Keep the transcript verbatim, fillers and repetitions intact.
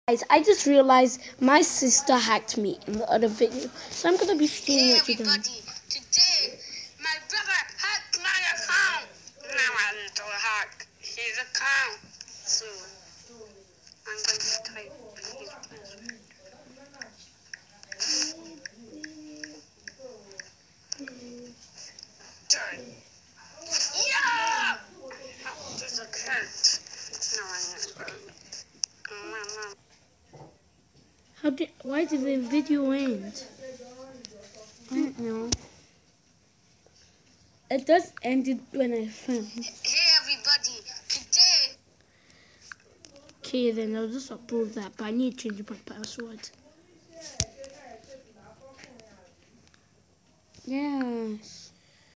Guys, I just realized my sister hacked me in the other video, so I'm gonna be seeing Hey what you done. everybody, today my brother hacked my account. Now I need to hack his account. So I'm going to type his password. Done. Yeah! Hacked his account. Now I need to Mama. How did? Why did the video end? I don't know. It just ended when I found. Hey everybody, today. Okay, then I'll just upload that, but I need to change my password. Yes.